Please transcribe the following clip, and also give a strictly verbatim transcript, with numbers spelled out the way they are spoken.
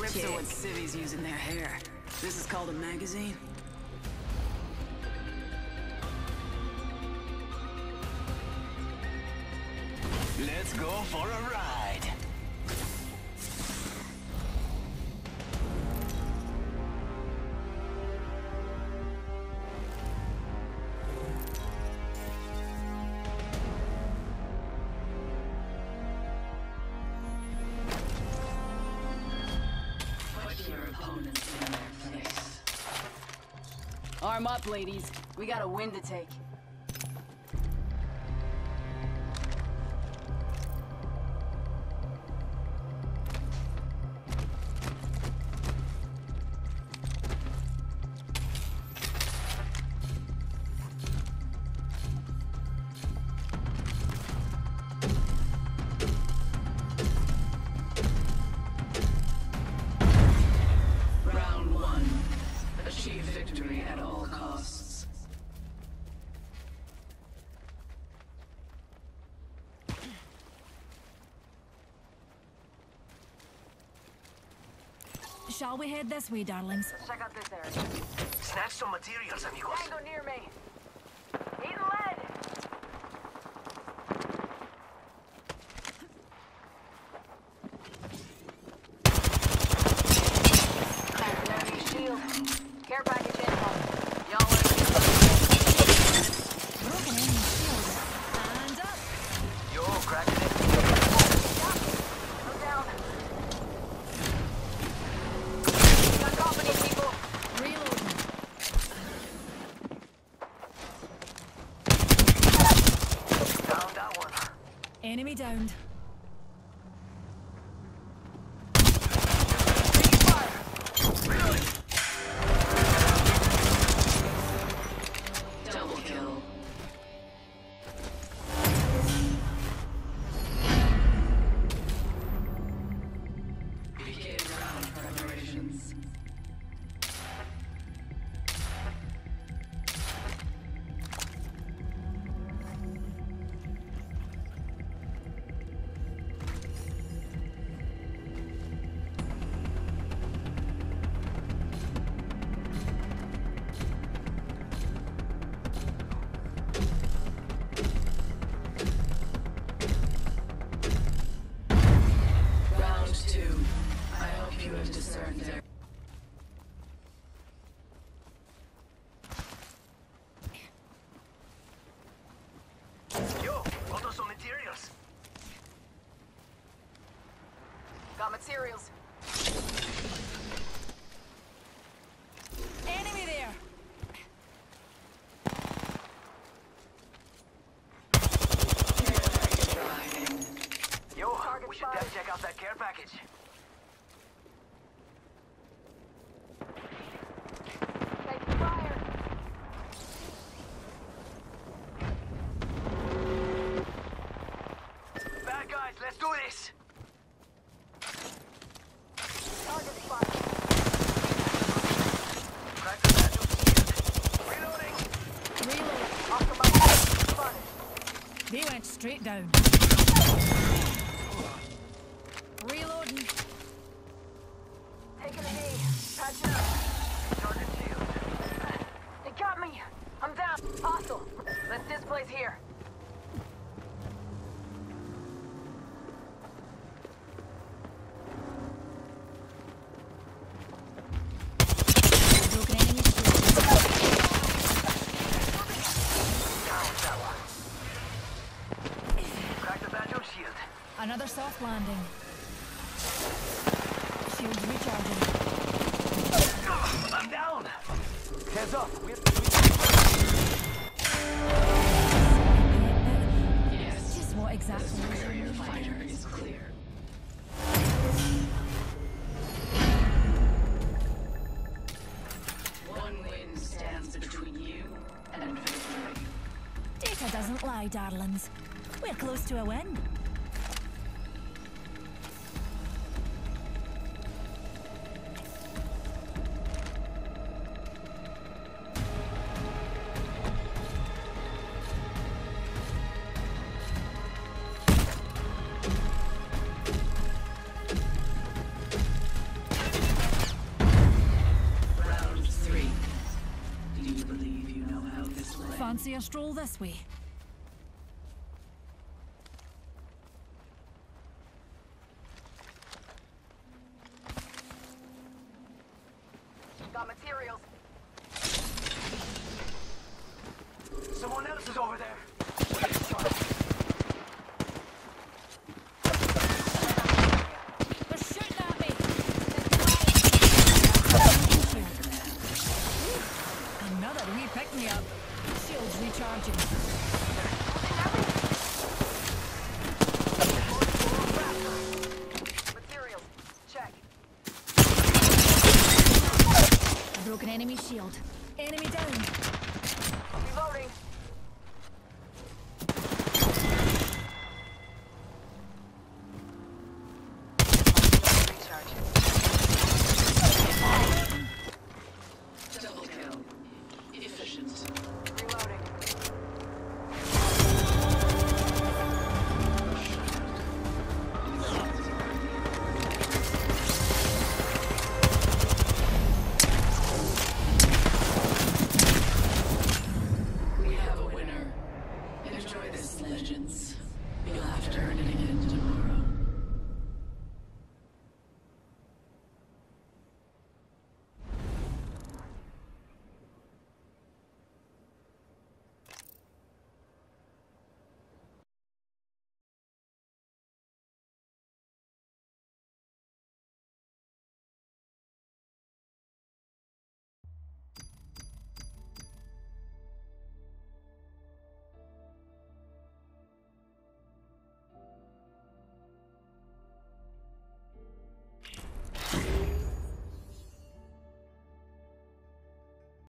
Clips are what civvies use in their hair. This is called a magazine. Let's go for a ride. Put your opponents in their place. Arm up, ladies. We got a win to take. Shall we head this way, darlings? Check out this area. Snatch some materials, amigos. Tango near me. Eating lead. Cracked an enemy shield. Care package incoming. Y'all are Broken enemy shield. And up. Yo, crack it. I'm down. Got company, people. Reloading. Down that one. Enemy downed. Double kill. Begin round preparations. Round two. I hope you have discerned their... Yo, auto some materials. Got materials. Enemy there. Yo, Target we should spotted. def check out that care package. Take fire. Bad guys, let's do this. Target spotted. Crack the battle. Reloading. Reload. Oscar box spotted. They went straight down. Reloading. Taking a knee. Patching up. Target shield. They got me. I'm down. Hostile. Let's displace here. Broken enemy shield. Down that one. Crack the battle shield. Another soft landing. Shields recharging. I'm down. Hands up. We're Yes. Just what exactly? Superior fighter is clear. One win stands between you and victory. Data doesn't lie, darlings. We're close to a win. Fancy a stroll this way? Got materials. Someone else is over there. They're shooting at me! Another wee pick-me-up. Shields recharging. Materials. Check. A broken enemy shield. Enemy down. Reloading.